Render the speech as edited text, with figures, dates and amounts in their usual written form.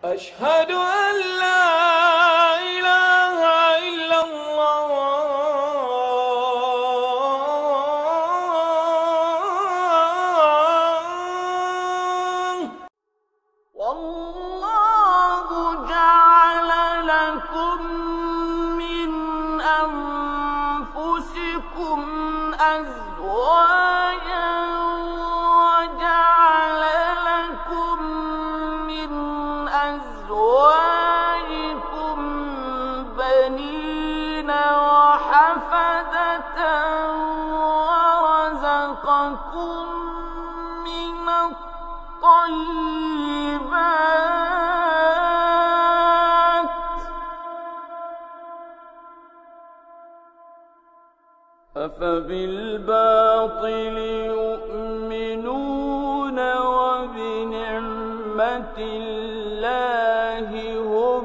أشهد أن لا إله إلا الله. والله جعل لكم من أنفسكم أزواجا وجعل لكم من أزواجكم بنين وحفدة ورزقكم من الطيبات أفبالباطل يؤمنون وبنعمة الله هم